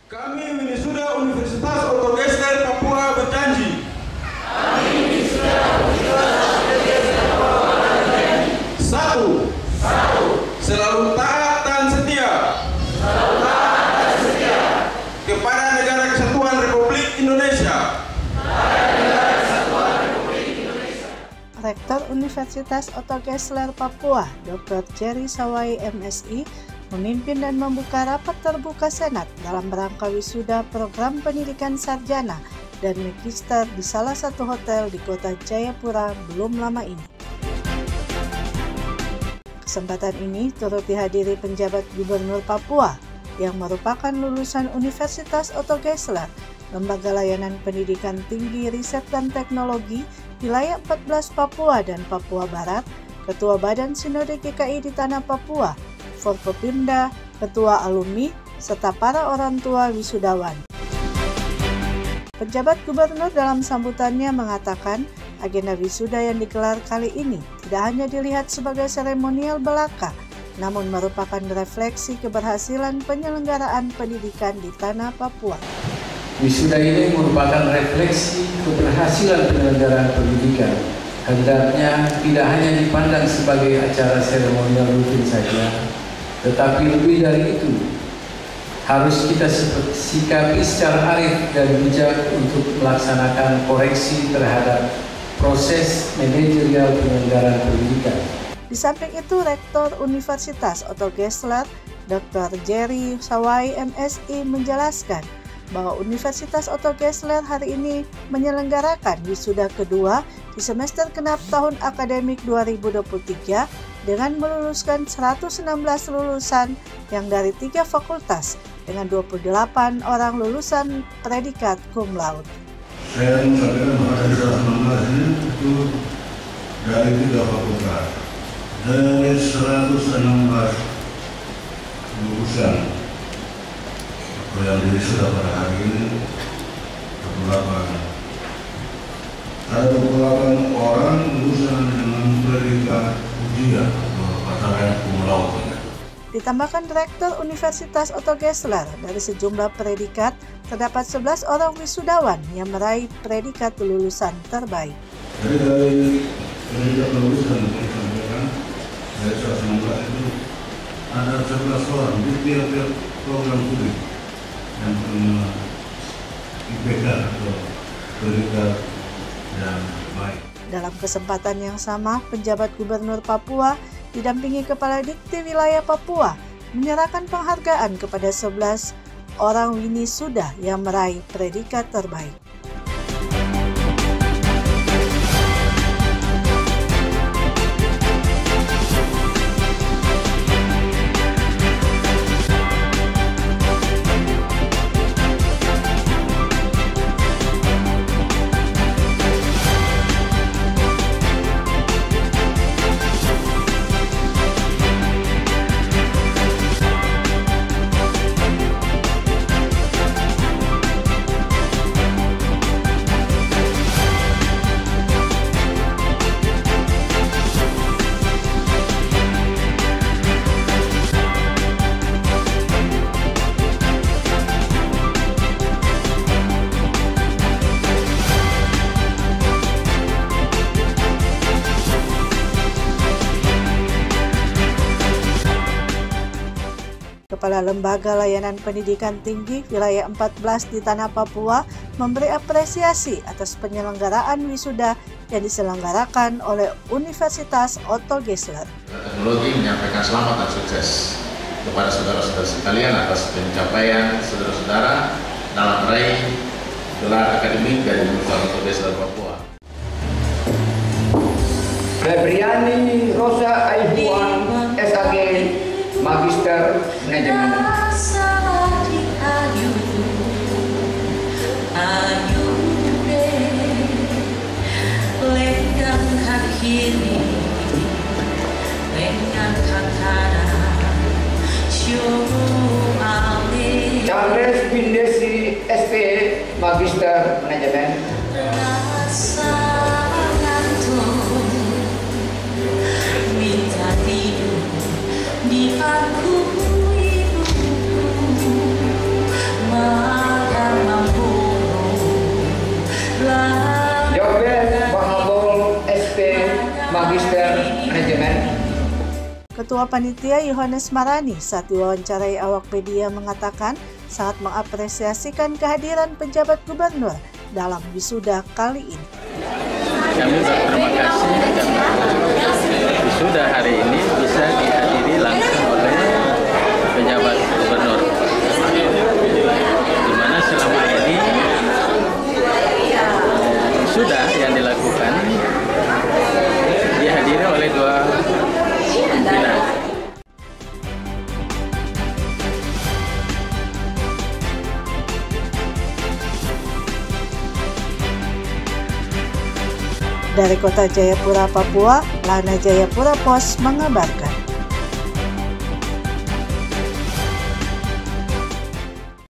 Kami Wisuda Universitas Otto Geisler Papua berjanji. Satu, selalu taat dan setia. Kepada Negara Kesatuan Republik Indonesia. Rektor Universitas Otto Geisler Papua, Dr. Jerry Sawai MSI, memimpin dan membuka rapat terbuka Senat dalam rangka wisuda program pendidikan sarjana dan magister di salah satu hotel di kota Jayapura belum lama ini. Kesempatan ini turut dihadiri penjabat Gubernur Papua yang merupakan lulusan Universitas Otto Geisler, Lembaga Layanan Pendidikan Tinggi Riset dan Teknologi Wilayah 14 Papua dan Papua Barat, Ketua Badan Sinode GKI di Tanah Papua, Forkopimda, Ketua Alumni, serta para orang tua wisudawan. Penjabat Gubernur dalam sambutannya mengatakan agenda wisuda yang digelar kali ini tidak hanya dilihat sebagai seremonial belaka, namun merupakan refleksi keberhasilan penyelenggaraan pendidikan di Tanah Papua. Wisuda ini merupakan refleksi keberhasilan penyelenggaraan pendidikan. Hendaknya tidak hanya dipandang sebagai acara seremonial rutin saja, tetapi lebih dari itu, harus kita sikapi secara arif dan bijak untuk melaksanakan koreksi terhadap proses manajerial penyelenggaraan pendidikan. Di samping itu, Rektor Universitas Otto Geisler, Dr. Jerry Sawai MSI menjelaskan bahwa Universitas Otto Geisler hari ini menyelenggarakan wisuda kedua di semester genap tahun akademik 2023 dengan meluluskan 116 lulusan yang dari 3 fakultas dengan 28 orang lulusan predikat cum laude. Saya menyampaikan bahwa dari 116 ini itu dari 3 fakultas. Dari 116 lulusan yang sudah pada hari ini 28. Ada 28 orang lulusan dengan predikat ujian atau pasangan cum laude. Ditambahkan Rektor Universitas Otto Geisler, dari sejumlah predikat terdapat 11 orang wisudawan yang meraih predikat lulusan terbaik. Jadi dari predikat lulusan yang disampaikan dari 116 itu ada 11 orang di tiap-tiap program studi yang punya IPK atau predikat yang baik. Dalam kesempatan yang sama, penjabat Gubernur Papua didampingi Kepala Dikti Wilayah Papua menyerahkan penghargaan kepada 11 orang wisuda yang meraih predikat terbaik. Kepala Lembaga Layanan Pendidikan Tinggi Wilayah 14 di Tanah Papua memberi apresiasi atas penyelenggaraan wisuda yang diselenggarakan oleh Universitas Otto Geisler. Teknologi menyampaikan selamat dan sukses kepada saudara-saudara sekalian atas pencapaian saudara-saudara dalam meraih gelar akademik dari Universitas Otto Geisler Papua. Febriani Rosa Aibuan SAG Magister Manajemen. Charles Bindesi SP Magister Manajemen. Di aku ibu Ketua Panitia Yohanes Marani saat diwawancarai awak media mengatakan sangat mengapresiasikan kehadiran penjabat gubernur dalam wisuda kali ini. Kami berterima kasih karena wisuda hari ini bisa dihadiri langsung oleh penjabat gubernur, di mana selama ini wisuda yang dilakukan dihadiri oleh dua pimpinan. Dari Kota Jayapura, Papua, Lana Jayapura Pos mengabarkan.